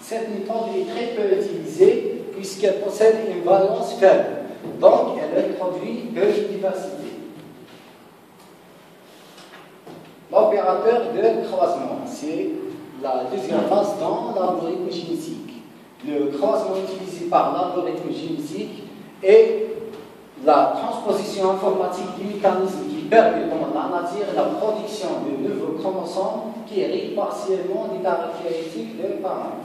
Cette méthode est très peu utilisée puisqu'elle possède une valence faible, donc elle introduit peu de diversité. L'opérateur de croisement, c'est la deuxième phase dans l'algorithme génétique. Le croisement utilisé par l'algorithme génétique est la transposition informatique du mécanisme qui permet dans la nature la production de nouveaux chromosomes qui héritent partiellement des caractéristiques de parents.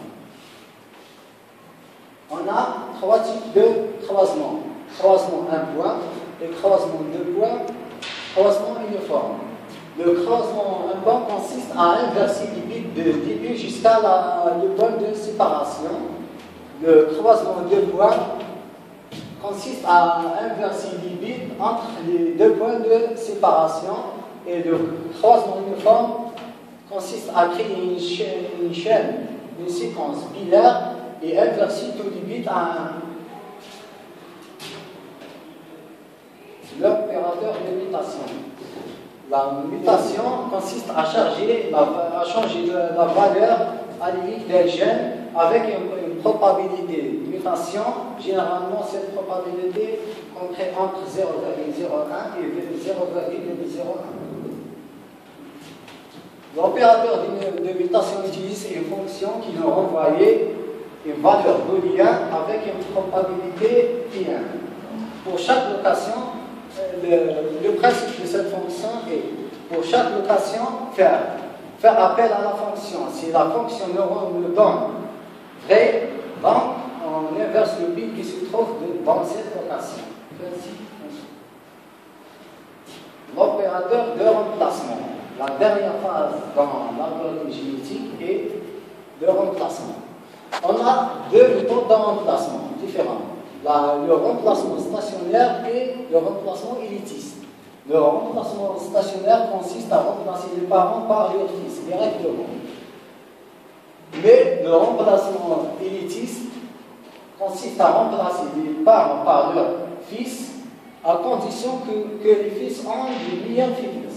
On a trois types de croisement. Croisement un point, et croisement deux points, croisement uniforme. Le croisement un point consiste à inverser les bits de début jusqu'à le point de séparation. Le croisement deux points consiste à inverser les bits entre les deux points de séparation. Et le croisement uniforme consiste à créer une chaîne, une séquence binaire et inverser tous les bits à 1. L'opérateur de mutation. La mutation consiste à changer la valeur allélique d'un gène avec une probabilité de mutation. Généralement, cette probabilité comprise entre 0,01 et 0,01. L'opérateur de mutation utilise une fonction qui nous renvoie une valeur booléenne avec une probabilité pi1. Pour chaque location, le principe de cette fonction est, pour chaque location, faire appel à la fonction. Si la fonction nous donne vrai, donc on inverse le bit qui se trouve dans cette location. L'opérateur de remplacement. La dernière phase dans l'algorithme génétique est le remplacement. On a deux méthodes de remplacement différentes. Le remplacement stationnaire et le remplacement élitiste. Le remplacement stationnaire consiste à remplacer les parents par leurs fils directement. Mais le remplacement élitiste consiste à remplacer les parents par leurs fils à condition que les fils ont de meilleures fitness.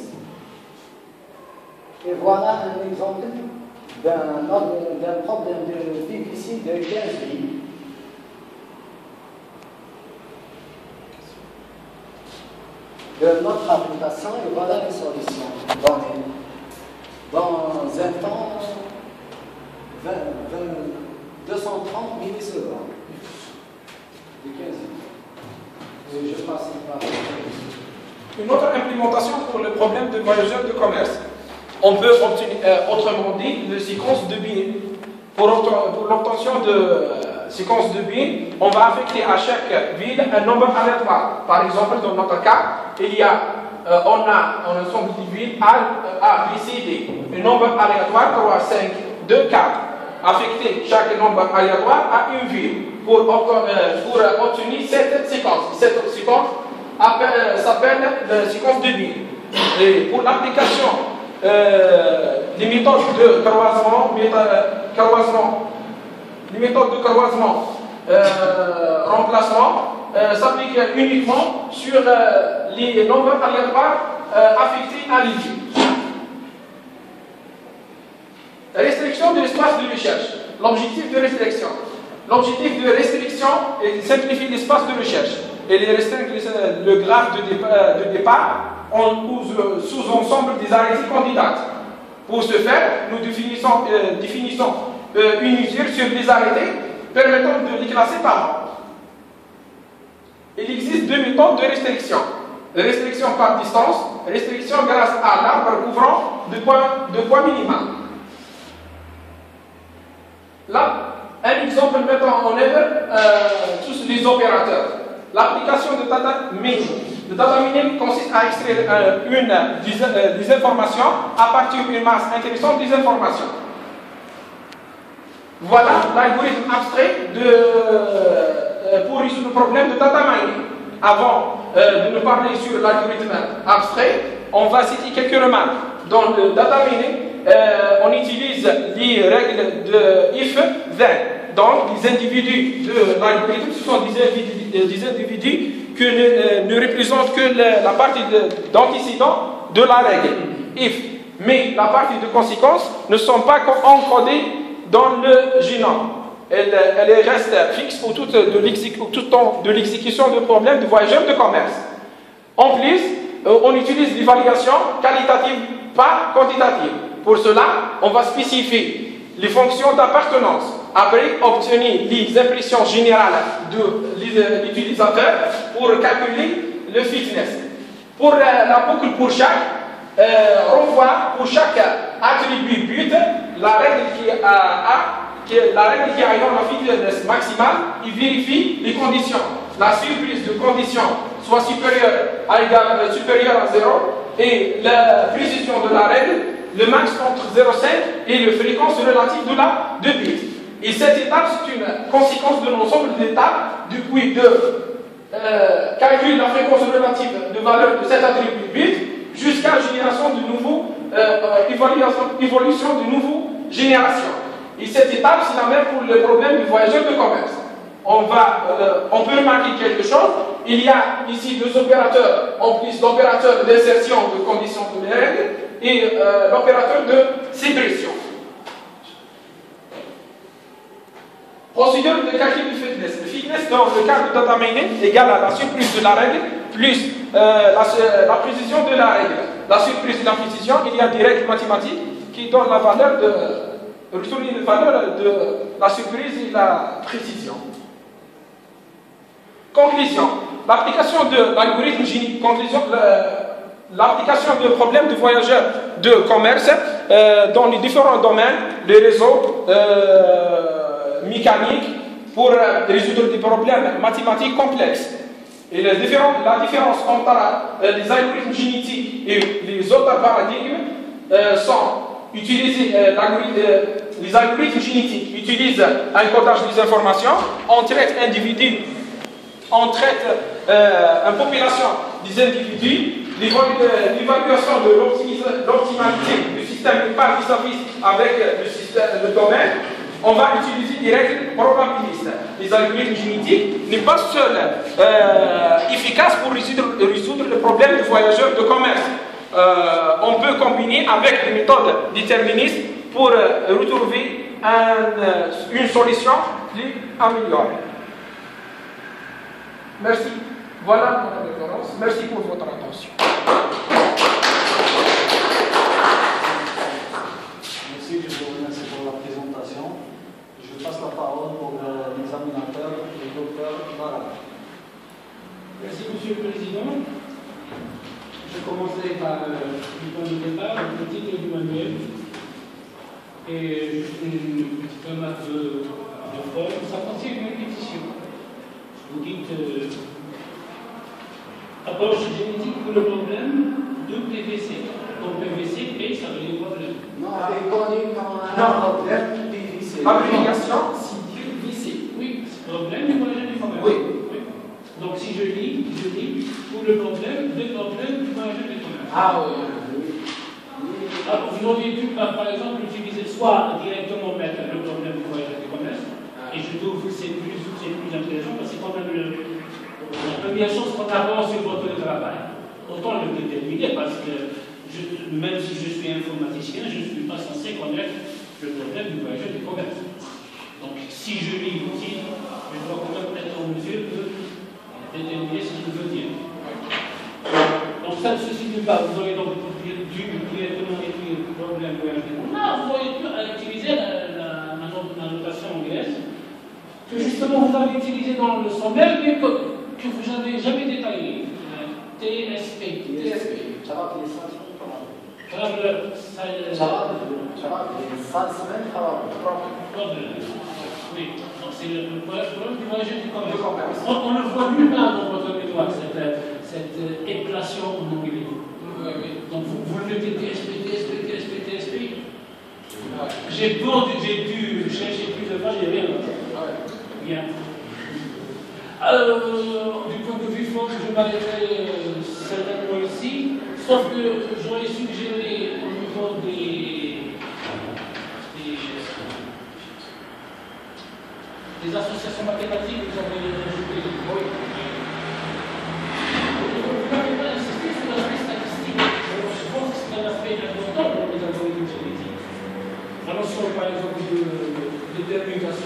Et voilà un exemple d'un problème de difficile de 15 vies. De notre application, et voilà les solutions données dans un temps 230 millisecondes de 15 vies. Et je passe par une autre implémentation pour le problème de voyageurs de commerce. On peut obtenir, autrement dit, une séquence de bits. Pour l'obtention de séquence de bits, on va affecter à chaque ville un nombre aléatoire. Par exemple, dans notre cas, on a un ensemble de villes A, B, C, D. Un nombre aléatoire 3, 5, 2, 4. Affecter chaque nombre aléatoire à une ville pour obtenir cette séquence. Cette séquence s'appelle la séquence de bits. Et pour l'application les méthodes de croisement, remplacement s'appliquent uniquement sur les nombres aléatoires affectés à l'idée. Restriction de l'espace de recherche. L'objectif de restriction. L'objectif de restriction est de simplifier l'espace de recherche et de restreindre le graphe de départ en sous-ensemble des arrêtés candidates. Pour ce faire, nous définissons une mesure sur les arrêtés permettant de les classer par ordre. Il existe deux méthodes de restriction. Restriction par distance, restriction grâce à l'arbre couvrant de points minimum. Là, un exemple mettant en œuvre tous les opérateurs. L'application de data mining. Le data mining consiste à extraire des informations à partir d'une masse intéressante des informations. Voilà l'algorithme abstrait pour résoudre le problème de data mining. Avant de nous parler sur l'algorithme abstrait, on va citer quelques remarques. Dans le data mining, on utilise les règles de if, then. Donc, les individus de l'algorithme, ce sont des individus qui ne représentent que la partie d'antécédent de la règle, if. Mais la partie de conséquence ne sont pas encodées dans le génome. originale, elle reste fixe au tout le temps de l'exécution de problèmes de voyageurs de commerce. En plus, on utilise l'évaluation qualitative, pas quantitative. Pour cela, on va spécifier les fonctions d'appartenance. Après, obtenir les impressions générales de l'utilisateur pour calculer le fitness. Pour la boucle pour chaque renvoie pour chaque attribut but la règle qui ayant la fitness maximale, il vérifie les conditions. La surprise de condition soit supérieure à 0 et la précision de la règle, le max entre 0,5 et la fréquence relative de bits. Et cette étape, c'est une conséquence de l'ensemble d'étapes depuis calcul de la fréquence relative de valeur de cet attribut bit jusqu'à la génération de nouveaux, évolution de nouveaux générations. Et cette étape, c'est la même pour le problème du voyageur de commerce. On peut remarquer quelque chose. Il y a ici deux opérateurs, en plus l'opérateur d'insertion de conditions de règles et l'opérateur de ségrégation. Procédure de calcul du fitness. Le fitness dans le cas de data mining égale à la surprise de la règle plus la précision de la règle. La surprise et la précision, il y a des règles mathématiques qui donnent la valeur de la surprise et la précision. Conclusion. L'application de l'algorithme génie. Conclusion. L'application de problèmes de voyageurs de commerce dans les différents domaines, les réseaux mécaniques, pour résoudre des problèmes mathématiques complexes. Et la différence entre les algorithmes génétiques et les autres paradigmes sont utilisés. Les algorithmes génétiques utilisent un codage des informations, on traite individus, on traite une population des individus, l'évaluation de l'optimalité du système par vis-à-vis avec le domaine. On va utiliser des règles probabilistes. Les algorithmes génétiques n'est pas seul efficace pour résoudre le problème du voyageur de commerce. On peut combiner avec des méthodes déterministes pour retrouver une solution plus améliorée. Merci. Voilà mon référence. Merci pour votre attention. Merci, je vous remercie pour la présentation. Je passe la parole pour l'examinateur, le docteur Bara. Merci, Monsieur le Président. Je commencerai par le point de départ, le titre du manuel. Et juste une petite remarque de forme. Ça contient une répétition. Vous dites approche génétique pour le problème de PVC. Donc PVC, P, ça veut dire problème. Non, c'est connu comme un problème PVC. Application, c'est PVC. Oui, problème du voyageur du commerce. Oui. Donc si je lis pour le problème du voyageur du commerce. Ah oui. Alors, vous auriez pu, par exemple, utiliser soit directement mettre le problème du voyageur du commerce, et je trouve que c'est plus intéressant parce que c'est quand même la première chose qu'on apprend sur votre travail. Autant le déterminer parce que même si je suis informaticien, je ne suis pas censé connaître le problème du voyageur du commerce. Donc si je lis l'outil, je dois quand même être en mesure de déterminer ce qu'il veut dire. Donc ça, ceci d'une part, vous aurez donc dû directement écrire le problème du voyageur du commerce. Là, vous auriez pu utiliser la notation anglaise que justement vous avez utilisé dans le sommaire, mais que vous n'avez jamais détaillé. TSP. Ça va, les 5 semaines Oui, c'est le problème du voyageur du commerce. On ne voit nulle part dans votre mémoire cette équation en anglais. Donc vous le mettez TSP. J'ai dû chercher plusieurs fois, j'ai rien. Bien. Du point de vue fond, je m'arrêterai certainement ici, sauf que j'aurais suggéré au niveau des associations mathématiques que vous avez ajoutées. Oui. Vous n'avez pas insisté sur l'aspect statistique. Je pense que c'est un aspect important dans les algorithmes génétiques. La notion, par exemple, de détermination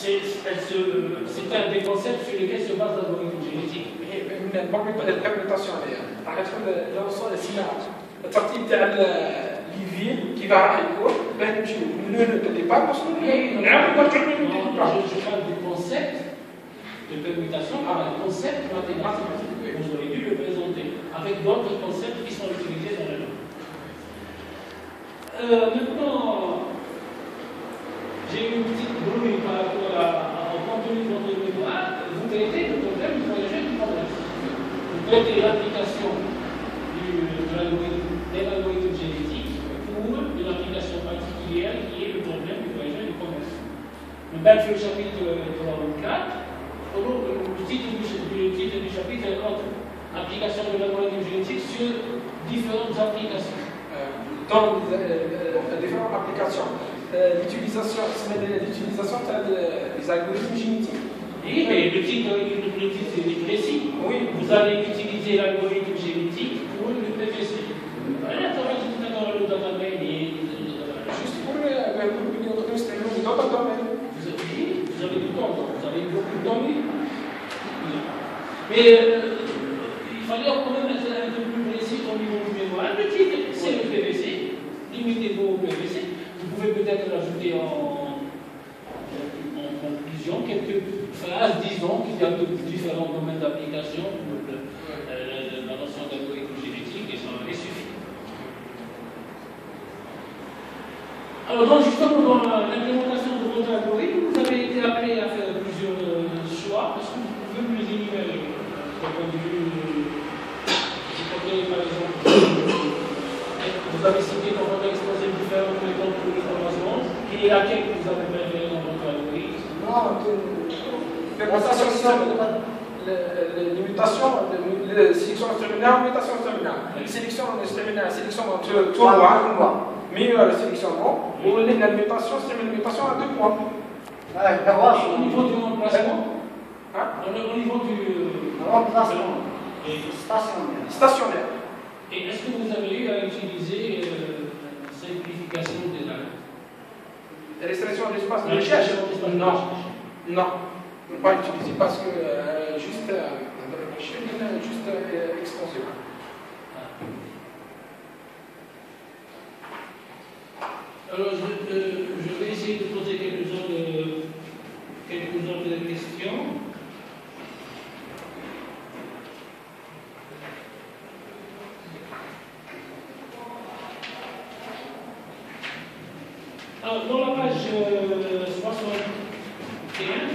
c'est un des concepts sur lesquels se base l'algorithme génétique. البرميتاسيون راح تكون لو وصل السماع الترتيب تاع ليفيل كيف راح يكون باه نمشيو من لو ديبار نوصلوا نعاودوا نرجعوا Je parle du concept de permutation, un concept mathématique. Vous aurez dû le présenter avec d'autres concepts qui sont utilisés dans la langue. Maintenant, j'ai une petite brouille par rapport au contenu de votre mémoire. Vous traitez le problème du voyageur du commerce. Vous traitez l'application de l'algorithme génétique pour une application particulière qui est le problème du voyageur du commerce. Le bac sur le chapitre 3 ou 4, le titre du chapitre est autre. Application de l'algorithme génétique sur différentes applications. Dans différentes applications, l'utilisation des algorithmes génétiques. Oui, mais le titre est précis. Oui. Vous allez utiliser l'algorithme génétique pour le PVC. Voilà, ça va tout dans le domaine et juste pour le d'autres domaines. Vous avez du temps, vous avez beaucoup de temps. Mais il fallait quand même être un peu plus précis au niveau du mémoire. Le titre, c'est le PVC. Limitez-vous au PVC. Vous pouvez peut-être l'ajouter en conclusion quelques phrases, disons, qu'il y a de différents domaines d'application pour la notion d'algorithme génétique et ça aurait suffi. Alors, donc, justement, dans l'implémentation de votre algorithme, vous avez été appelé à faire plusieurs choix. Est-ce que vous pouvez nous les énumérer d'un point de vue, par exemple, vous avez cité dans votre exposé différentes méthodes pour les formations, et laquelle vous avez préféré dans votre algorithme? Non, l'imitation, la sélection terminale, l'imitation terminale. Sélection terminale, sélection tournoi, meilleur sélectionnement, ou l'imitation, c'est une limitation à 2 points. Au niveau du remplacement, au niveau du remplacement stationnaire. Et est-ce que vous avez eu à utiliser simplification des langues? Restriction de l'espace de recherche? Non. Non, pas utiliser parce que juste extension. Alors, je vais essayer de poser quelques autres questions. Alors, dans la page 61,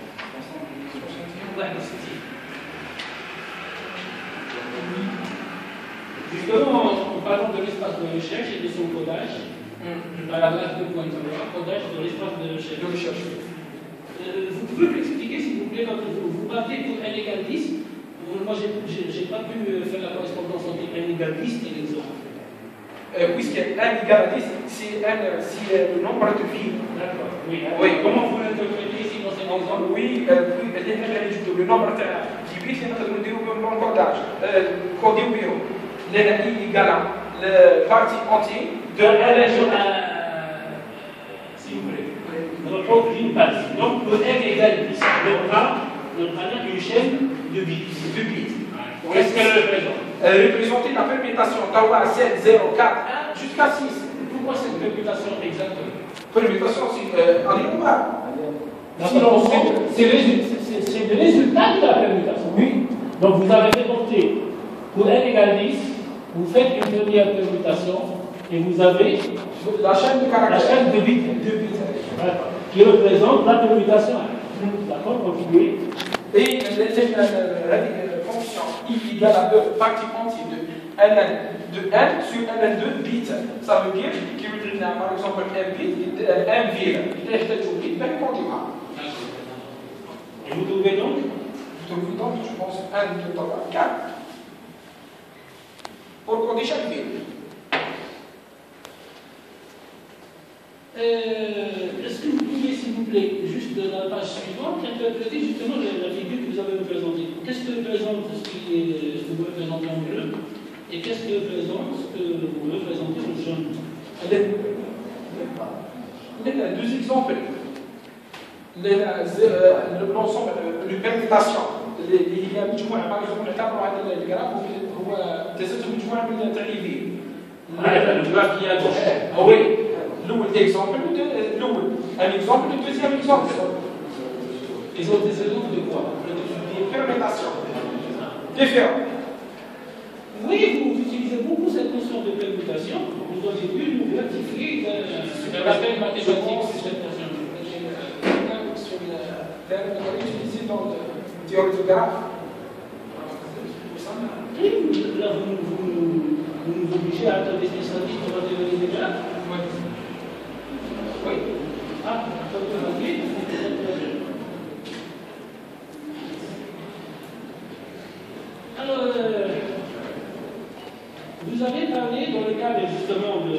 justement, en parlant de l'espace de recherche et de son codage, à la base de pointeur, codage de l'espace de recherche. Vous pouvez m'expliquer, s'il vous plaît, quand vous partez pour n égale 10, moi, je n'ai pas pu faire la correspondance entre n égale 10 et les autres. Puisque n égale 10, c'est le nombre de filles. D'accord. Oui. Oui. Comment vous l'interprétez ici dans cet exemple? Oui, le nombre de bits, c'est notre codage. Code au bureau. I égale la partie entière de s'il vous plaît. Une base. Donc, le n égale 10. On a une chaîne de bits. Qu'est-ce qu'elle représente? Elle représente la permutation d'envoi 7, 0, 4, 1 jusqu'à 6. Pourquoi cette permutation exactement? Permutation, c'est en numérique. C'est le résultat de la permutation. Oui. Donc vous avez récolté pour n égale 10, vous faites une première permutation et vous avez la chaîne de caractères. La chaîne de bits. Qui représente la permutation. D'accord? Continuez. Et la fonction I égale à 2 partie entière de ln de n sur ln2 bits. Ça veut dire qu'il y a par exemple un bit, un ville, il est peut-être bit, ben il continue. Et vous trouvez donc? Je pense 1, 2, 3, 4. Pour coder chaque ville. Est-ce que vous pouvez, s'il vous plaît, juste de la page suivante, interpréter justement la figure que vous avez représentée? Qu'est-ce que représente ce que vous représentez en bleu et qu'est-ce que représente ce que vous représentez en jaune? Il y a 2 exemples. l'ensemble de permutation اللي هي مجموعه باغ اكزومبل نعتبروا هذا الجراف هو تسلسل مجموعه من تاع لي في هذا الجراف كي ا gauche وي الاول اكزومبل الاول ان اكزومبل الدوزيام اكزومبل ils ont des exemples de quoi des permutations différentes. Oui, vous utilisez beaucoup cette notion de permutation. Vous auriez pu nous rectifier un rappel mathématique sur cette notion. Sur le terme utilisé dans la théorie du graphe. Oui, là vous nous obligez à être des spécialistes dans la théorie des graphes. Oui. Oui. Ah, donc ok. Alors, vous avez parlé dans le cadre justement de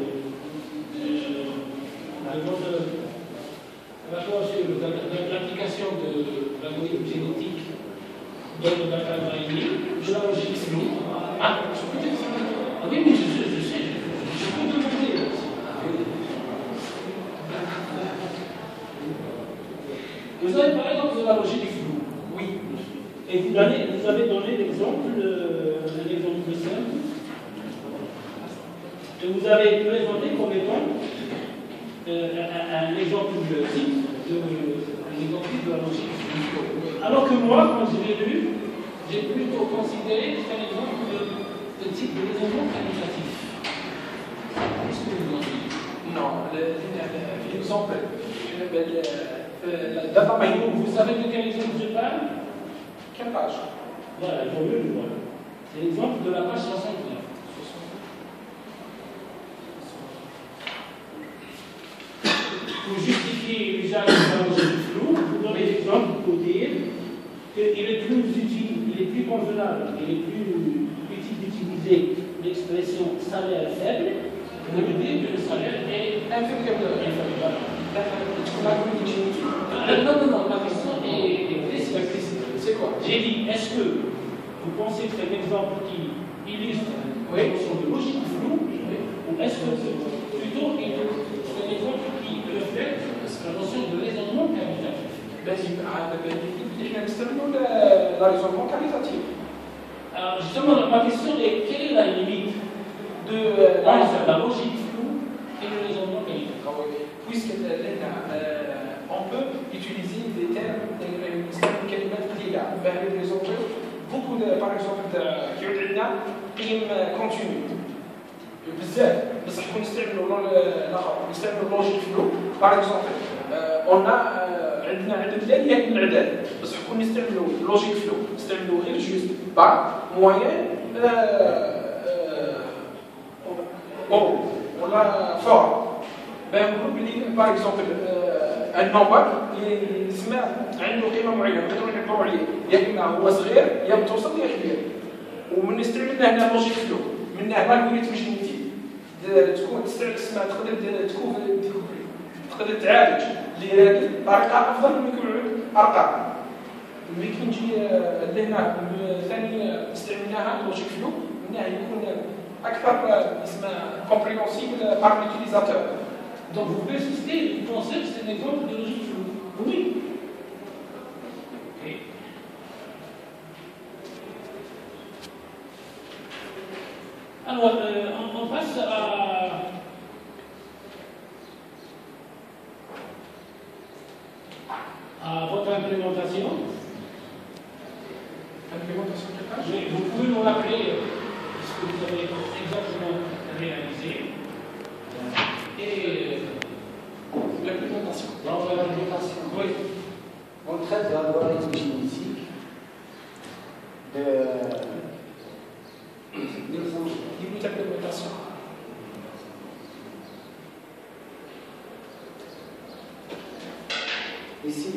votre rapport sur l'application de l'algorithme génétique dans le data mining, de la logique floue. Ah, je peux dire ça. Ah oui, mais je sais, je peux demander. Vous avez parlé donc de la logique floue. Oui. Et vous avez donné l'exemple simple. Et vous avez présenté comme étant un exemple type de l'exemple de la logique. Alors que moi, quand je l'ai lu, j'ai plutôt considéré que c'est un exemple de type de raisonnement qualitatif. Qu'est-ce que vous en dites? Non, l'exemple, la data mining, Vous savez de quel exemple je parle? quelle page? Voilà, il faut mieux le voir. C'est l'exemple de la page 69. Pour justifier l'usage de la logique floue, vous donnez l'exemple pour dire qu'il est plus utile, il est plus convenable, il est plus utile d'utiliser l'expression salaire faible que de dire que le salaire est inférieur. Non, la question est précise. C'est quoi? J'ai dit, est-ce que vous pensez que c'est un exemple qui illustre la notion de logique floue, ou est-ce que plutôt c'est un exemple qui reflète la notion de raisonnement qualitatif? احنا نستعملوا لا ريزونمون كاليتاتيف. Alors justement, ma question est, quelle est la limite entre la logique floue et le raisonnement qualitatif? Puisque on peut utiliser des termes, beaucoup de, par exemple, qui ont une قيم continue. بزاف بصح كون نستعملوا الاخر نستعملوا اللوجيك فلو باغ اكزومبل on a عندنا عدد لا نهائي من الاعداد بصح كون نستعملوا اللوجيك فلو نستعملوا غير جوست با موين او ولا فور بان نقولوا بلي باغ اكزومبل ان نمبر اللي يسمى عنده قيمه معينه نقدروا نعبروا عليه يا اما هو صغير يا متوسط يا كبير ومن استعملنا هنا اللوجيك فلو من هنا الالغوريثم جينيتيك تكون تستعمل تسمى تقدر تعالج لهذه بطريقه افضل من يكون ارقام ملي كنجي لهنا ثاني استعملناها اللوجيك فلو منها يكون اكثر اسمها كومبريهنسيبل بار ليوتيليزاتور. Donc vous persistez, vous pensez que c'est un exemple de logique floue? Oui. Okay. Alors, on passe à votre implémentation. Implémentation de page. Oui, vous pouvez nous rappeler ce que vous avez exactement réalisé. Et l'implémentation. Dans l'implémentation, Oui. on traite de l'algorithme génétique Début d'implémentation. Ici,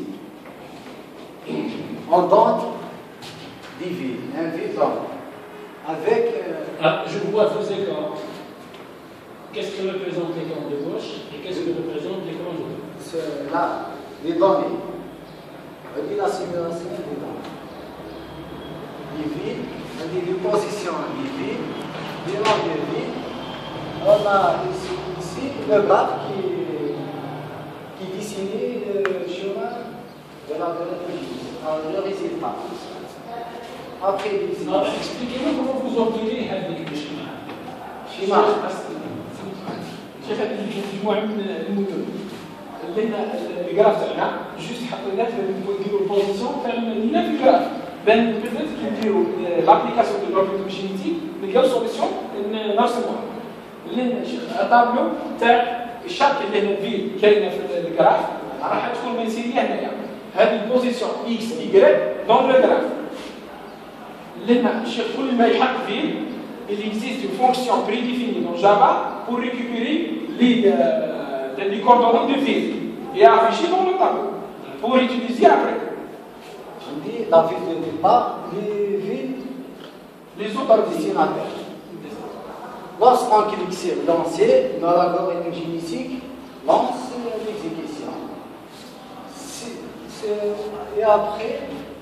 on donne des vies, un vide avec. je vois deux écarts. Qu'est-ce que représente l'écran de gauche et qu'est-ce que représente l'écran de droite? Là, les données. On dit la simulation des données. Les vides, on dit les positions des vides, les rangs des vides. On a ici le graphe qui dessinait le chemin après l'exécution. Alors, expliquez-moi comment vous obtenez هذيك الشيماء. شيماء. شوف هذه مجموعه من المدن لان الجراف تاعنا جوست حطيناه نديروا البوزيسيون تاع المدينه في الجراف بان بدات كنديروا لابليكاسيون دو لوبيتوم جينيتيك نلقاو سوليسيون نرسموها لان طابلو تاع الشركه اللي هنا في كاينه في الجراف راح تكون منسيه هنايا هذه البوزيسيون اكس واي دون لو جراف لان الشيخ كل ما يحط فيه il existe une fonction prédéfinie dans Java pour récupérer les coordonnées de ville et afficher dans le tableau pour utiliser après. Je dis la ville de départ, les autres destinataires. Lorsqu'on clique sur lancer, dans l'algorithme génétique lance l'exécution. Et après,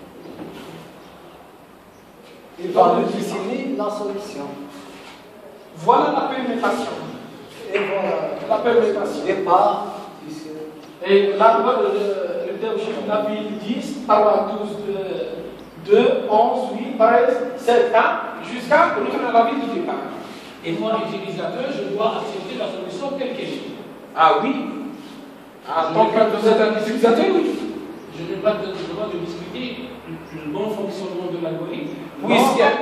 il va nous dessiner la solution. Voilà la permutation. Et voilà la permutation. Départ. Et là, la ville 10, 3, 12, 2, 11, 8, 13, 7, 1, jusqu'à retourner à la ville de départ. Et moi, utilisateur, je dois accepter la solution telle qu'elle est. Ah oui. Tant que vous êtes un utilisateur, oui. Je n'ai pas le droit de discuter le bon fonctionnement de l'algorithme. Oui,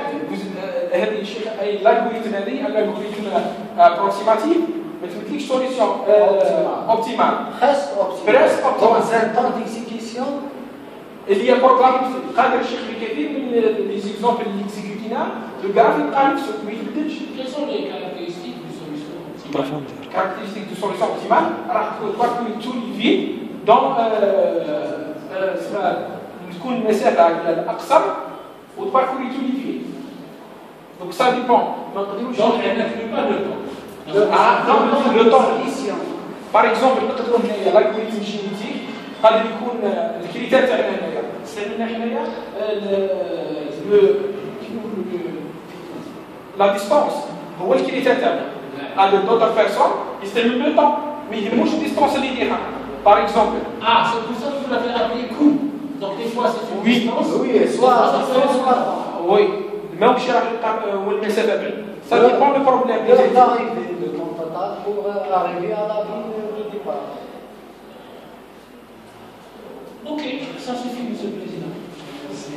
l'algorithme est un algorithme approximatif, mais tu cliques solution optimale. Presque optimale. Presque optimale. Dans un temps d'exécution. Il y a un programme qui les exemples de l'exécutina, le graphique quelles sont les caractéristiques de solution optimale? Caractéristiques de solution optimale, tu vas tous les vides dans تكون المسافة الأقصر وتباركولي tous les vides. Donc ça dépend. Donc elle n'inclut pas le temps. Non, le temps. Par exemple, نقدروا هنايا l'algorithme génétique قادر يكون الكريتير تاعنا هنايا سالينا حنايا la distance هو الكريتير تاعنا. هذا d'autres personnes يستعملوا le temps ما يهموش الديستانس اللي يديرها. Par exemple. Ah, c'est pour ça que vous l'avez appelé coup. Donc des fois c'est une distance. Oui, soit. Oui. Mais on cherche où le message est. Ça dépend du problème. L'heure d'arrivée de ton total pour arriver à la ville de départ. Ok, ça suffit, Monsieur le Président. Merci.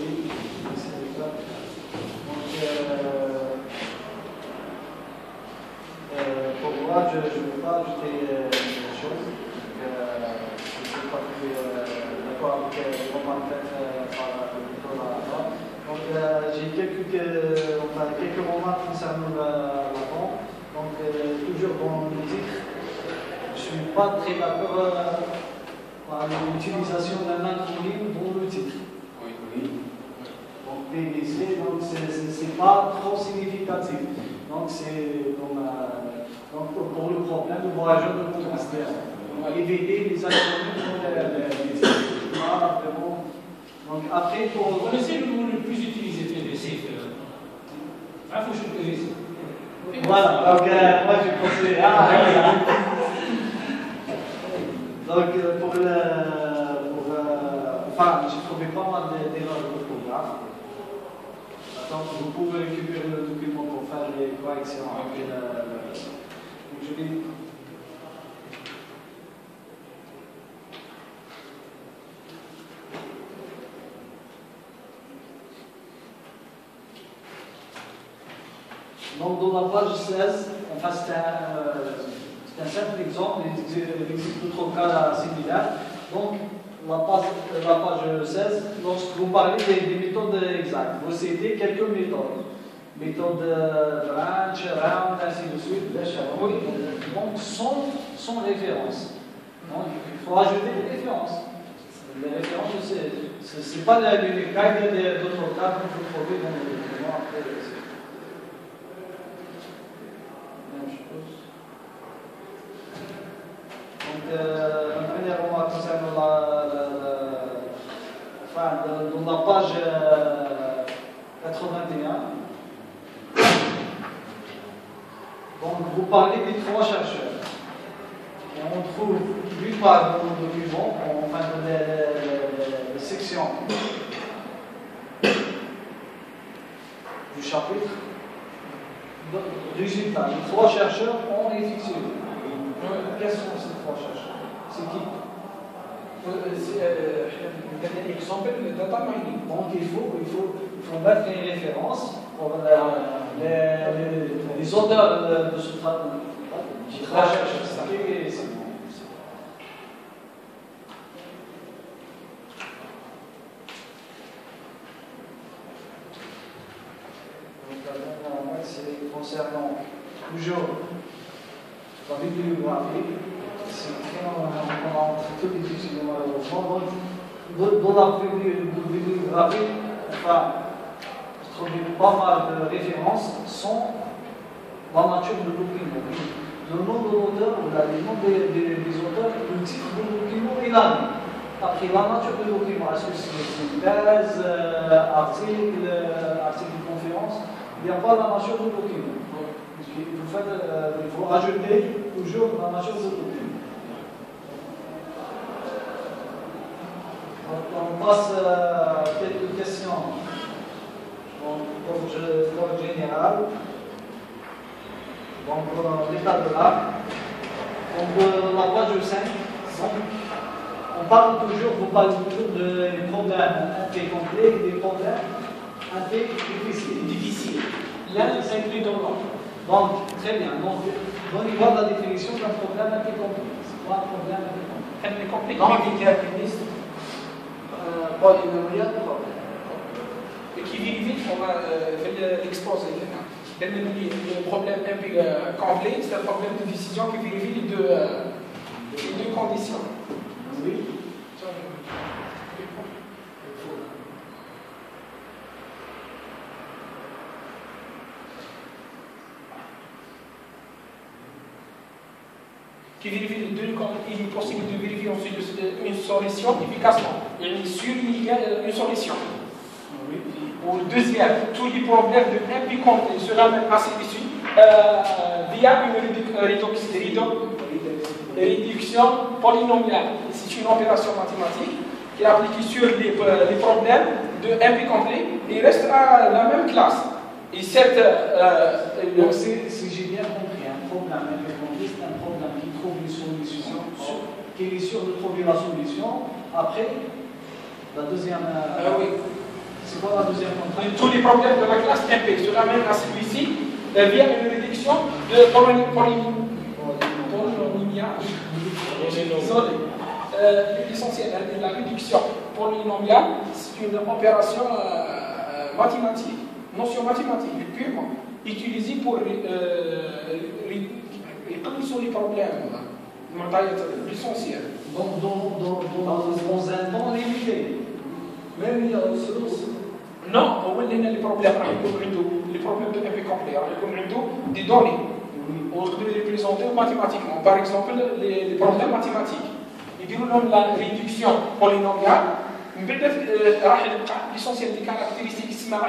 Donc, pour moi, je ne veux pas ajouter des choses. Je ne suis pas très d'accord avec les commentaires par le docteur là. Donc, j'ai quelques moments concernant la vente. Donc, toujours dans le titre, je ne suis pas très d'accord par l'utilisation d'un acronyme dans le titre. Oui. Donc, PVC, donc c'est pas trop significatif. Donc, c'est donc, pour le problème de voyageurs de contraste. On va éviter les acronymes dans les titres. Donc, après, pour. Vous connaissez le mot le plus utilisé, PVC? Ah, faut que je le PVC. Voilà, donc moi je pensais. Donc enfin, j'ai trouvé pas mal d'erreurs de programme. Donc vous pouvez récupérer le document pour faire les corrections après donc je vais. Donc dans la page 16, enfin c'est un simple exemple, il existe d'autres cas similaires. Donc la page 16, lorsque vous parlez des méthodes exactes, vous citez quelques méthodes. Méthode branch, round, ainsi de suite. Donc sans référence. Donc il faut ajouter des références. Les références, c'est pas l'unique cas, il y a d'autres cas que vous trouvez dans le document après. Donc, une première remarque concernant dans la page 81. Donc, vous parlez des trois chercheurs. Et on trouve, d'une part, dans le document, enfin, dans les sections. chapitre. Résultat, les 3 chercheurs ont effectué. Quels sont ces 3 chercheurs? C'est qui? Exemple, le data mining. Donc il faut mettre une référence pour les auteurs de ce travail. C'est bon. C'est concernant toujours la bibliographie. C'est qu'on a entre toutes les études malheureusement. Dans la bibliographie, enfin, je trouve pas mal de références sont la nature du document. Le nom de l'auteur, ou les noms des auteurs, le titre du document et l'année. Après la nature du document, est-ce que c'est une thèse, article de conférence? Il n'y a pas la nature du document. Il faut rajouter toujours la nature du document. On passe à quelques questions. D'ordre général. Donc, l'état de l'art. Donc, la page 5. On parle toujours, vous parlez toujours des problèmes assez complets et des problèmes assez difficiles. L'un s'inclut dans l'autre. Donc, très bien. Donc, au niveau de la définition d'un problème assez complet. C'est quoi un problème assez complet? Non, il y a une liste polynomiale et qui vérifie, on va l'exposer. Le problème complet, c'est un problème de décision qui vérifie les deux conditions. Oui. Qui vérifie les deux, il est possible de vérifier ensuite une solution efficacement. Il y a une solution. Oui. Ou le deuxième, tous les problèmes de MP complet se ramènent à celui-ci via une réduction polynomiale. C'est une opération mathématique qui est appliquée sur les problèmes de MP complet et reste à la même classe. Et cette, donc, si j'ai bien compris, un problème MP complet, c'est un problème qui trouve une solution, qui est sûr de trouver la solution. Après, la deuxième. oui. C'est quoi la deuxième contrainte? Tous les problèmes de la classe MP se ramènent à celui-ci via une réduction de polynomiale. L'essentiel, la réduction polynomiale, c'est une opération mathématique, notion mathématique, purement utilisée pour résoudre les problèmes essentiels. Donc, dans un temps limité. Même il y a aussi. Non, les problèmes de MP complet, des données. On peut les présenter mathématiquement. Par exemple, les problèmes mathématiques. Ils disent la réduction polynomiale. L'essentiel des caractéristiques ici, même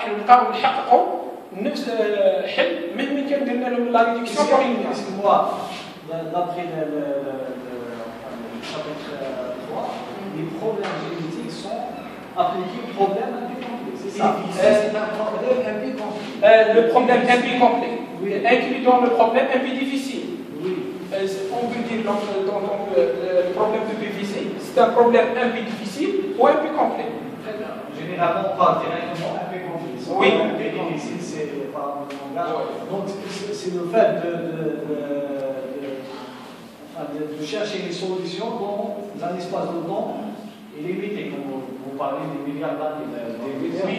la réduction polynomiale. Excuse-moi, d'après le chapitre 3, les problèmes génétiques sont appliqués aux problèmes MP complets. C'est ça. C'est un problème un peu complet. Le problème MP complet. Oui. Inclus dans le problème MP difficile. Oui. On peut dire dans le problème de PVC, c'est un problème MP difficile ou MP complet. Très bien. Généralement, on parle directement MP complet. Oui. MP difficile, c'est par le langage. Donc, c'est le fait de chercher des solutions dans un espace de temps illimité, comme vous parlez des milliards d'années. Oui.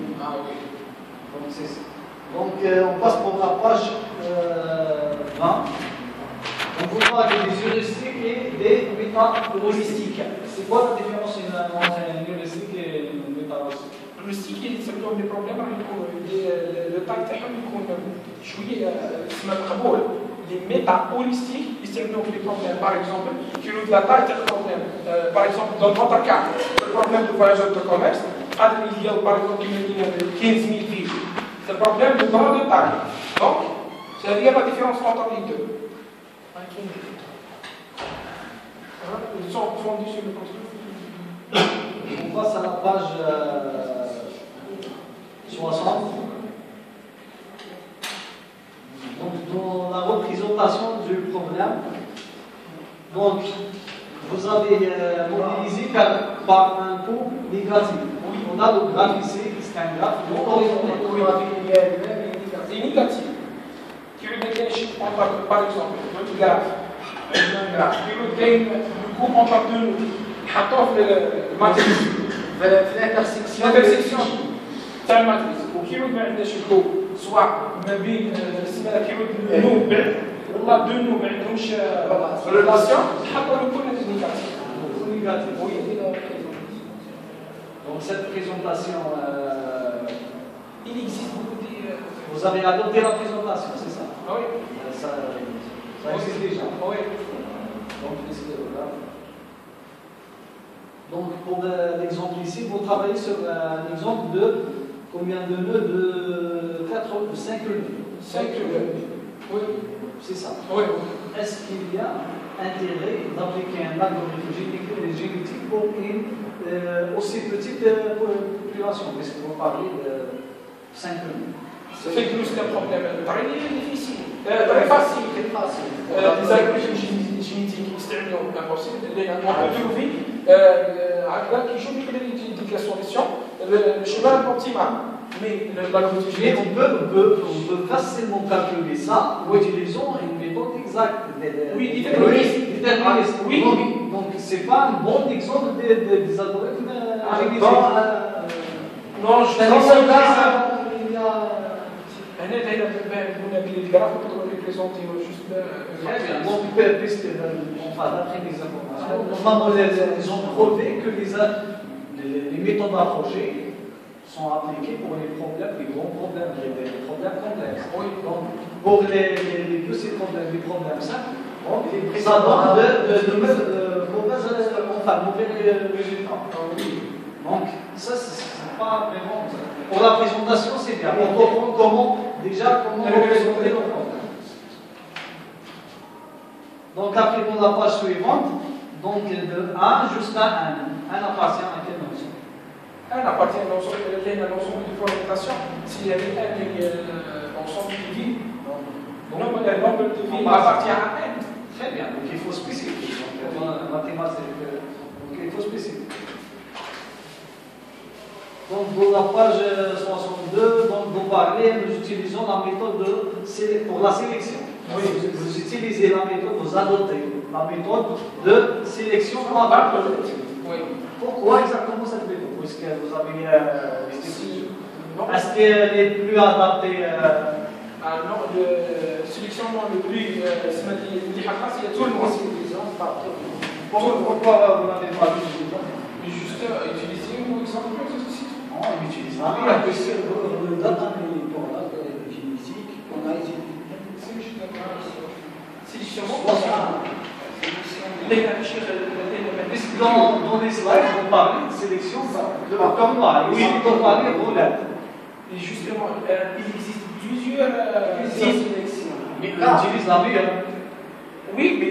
Donc, on passe pour la page 20. On vous parle des heuristiques et des méta-heuristiques. C'est quoi la différence entre un heuristique et une méta-heuristique? الهeuristique يسميهم لي بروبليم راح يكونوا لو تايب تاعهم يكون شويه اسمها مقبول. Les méta-heuristiques يستعملوهم في لي بروبليم باغ اكزومبل كي يقولوا لا تايب تاع البروبليم باغ اكزومبل دون فوتر كار البروبليم دو فواياجور دو كوميرس قادر يلقاو باغ اكزومبل كيما قلنا 15000 فيل سي البروبليم دو غران دو تاي دونك سي هي لا ديفيرونس entre les deux. Ils sont fondés sur le concept. On passe à la page 60. dans la représentation du problème, donc vous avez modélisé par un coût négatif. On a le graphe ici, c'est un graphe non orienté. C'est négatif. Qui veut dire par exemple, le graphe, qui veut dire le coût entre deux, le matrice. L'intersection de la matrice. Qui veut dire soit qui veut dire on a deux noms, relation, le coût est négatif. Oui. Donc cette présentation, il existe beaucoup de... vous avez adopté la présentation, c'est ça? Oui. Ça existe déjà. Oui. Donc pour l'exemple ici, vous travaillez sur un exemple de combien de nœuds? De 5 nœuds. 5 nœuds. Oui. C'est ça. Oui. Est-ce qu'il y a intérêt d'appliquer un algorithme génétique pour une aussi petite population, puisque vous parlez de 5 nœuds? C'est un problème très difficile, très facile. Les algorithmes génétiques extrêmement impossibles. On peut trouver qui joue la solution, le chemin optimal. Mais l'algorithme génétique. On peut facilement calculer ça en utilisant une méthode exacte. Oui, déterministe. Oui. Donc c'est pas un bon exemple des algorithmes génétiques. Non, je pense que il y a. Les graphes pour représenter juste. Très bien. Donc, d'après les informations, normalement, ils ont prouvé que les méthodes approchées sont appliquées pour les problèmes, les grands problèmes, les problèmes complexes. Oui. Donc, pour les petits problèmes, les problèmes simples, ça donne de mauvais résultats. Donc, ça, c'est pas vraiment. Pour la présentation, c'est bien. On comprend comment représenter le problème. Donc, après, pour la page suivante, donc de 1 jusqu'à 1. 1 appartient à quelle notion? 1 appartient à l'ensemble de orientation. S'il y avait 1 qui est l'ensemble de vie, le nombre de vie appartient à 1. Très bien. Donc, il faut spécifier. Donc, en mathématiques, il faut spécifier. Donc, pour la page 62, donc, vous parlez, nous utilisons la méthode pour la sélection. Oui. Vous utilisez la méthode, vous adoptez la méthode de sélection par algorithme. Oui. Pourquoi exactement cette méthode? Puisque vous avez est-ce qu'elle est plus adaptée non, le sélectionnement le plus c'est tout le monde. Pourquoi vous n'avez pas utilisé? Juste utiliser un exemple aussi. Non, on utilise le data pour l'algorithme génétique, on a utilisé. Dans les slides, on parlait de sélection comme là. Oui, on parlait de roulette. Et justement, il existe plusieurs sélections. Mais on utilise la meilleure. Oui, mais